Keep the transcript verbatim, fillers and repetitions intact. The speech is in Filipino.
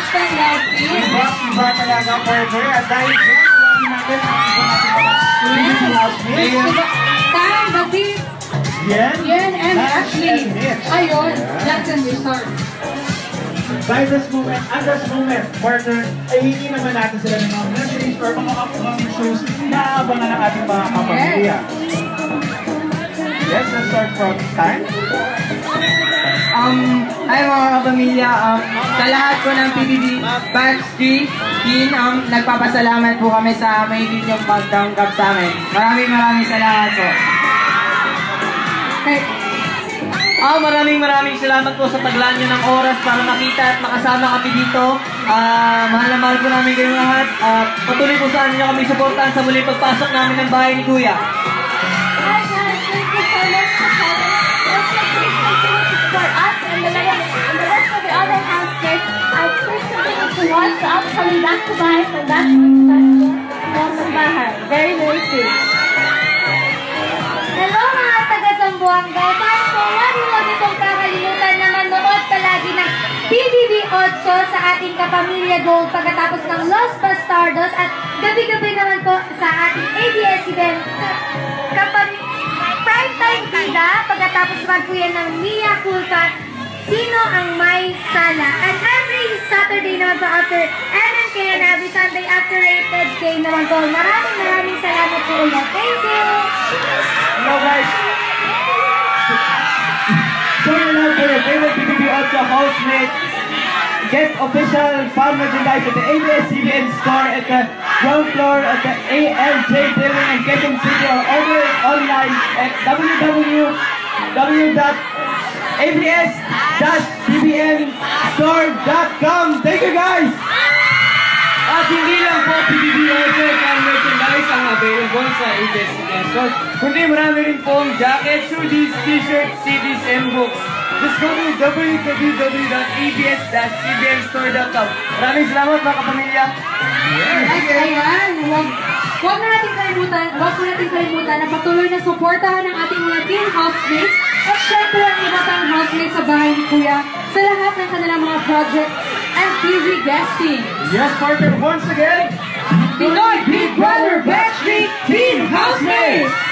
AshTAN Love Team. Iba, iba talaga, partner. At dahil dyan, huwagin natin ang iba natin mga baby housemates. Tan, Batit, Yen, Yen, and Mich, Ashley. and Mich. Ayun, Jackson, we start. By this moment, at this moment, partner, ay hindi naman natin sila ng mga memories or mga upcoming shows na aabangan ng ating mga kapamilya. Yes, let's start from time. Um, ay mga kapamilya, um, sa lahat po ng P B B Batch three team, um, nagpapasalamat po kami sa may ninyong pagtanggap sa amin. Maraming maraming salamat po. Okay. Ah, maraming maraming salamat po sa taglaan nyo ng oras para makita at makasama kami dito. Ah, mahal na mahal po namin kayong lahat. At patuloy po saan nyo kami suportahan sa muling pagpasok namin ng bahay ni Kuya. Hi guys, thank you so much for coming. Let's make this continue to support us and the, and the rest of the other housemates. I please continue to watch the upcoming back-to-back and back-to-back ng bahay. Very, very soon. Hello mga taga-Zamboanga. Sana po, huwag itong kakalimutan na manood palagi ng P B B eight sa ating Kapamilya Gold pagkatapos ng Los Bastardos at gabi-gabi naman po sa ating A B S event Kapamilya Primetime Bida pagkatapos naman po yan ng Mia Kulka Sino ang May Sala. And every Saturday naman po after M M K and every Sunday after Rated K naman po. Maraming maraming salamat po ulit. Thank you! Hello guys! Join in out for your favorite P B B eight housemate. Get official farm merchandise at the A B S C B N store at the ground floor at the A L J building in Quezon City or order it online at w w w dot a b s dot c b n store dot com. Thank you guys! At hindi lang po P B B also farm merchandise ang available sa A B S C B N Store, kundi marami rin pong jackets, hoodies, t-shirts, C Ds, and books. Just go to w w w dot a b s dot c b n store dot com. Maraming salamat mga kapamilya. At ayan, huwag, huwag na natin kalimutan, huwag po natin kalimutan na patuloy na suportahan ng ating mga team housemates at syempre ang iba pang housemates sa bahay ni Kuya sa lahat ng kanilang mga projects and T V guesting. Yes, partner, once again, Pinoy Big Brother Batch three Team Housemates!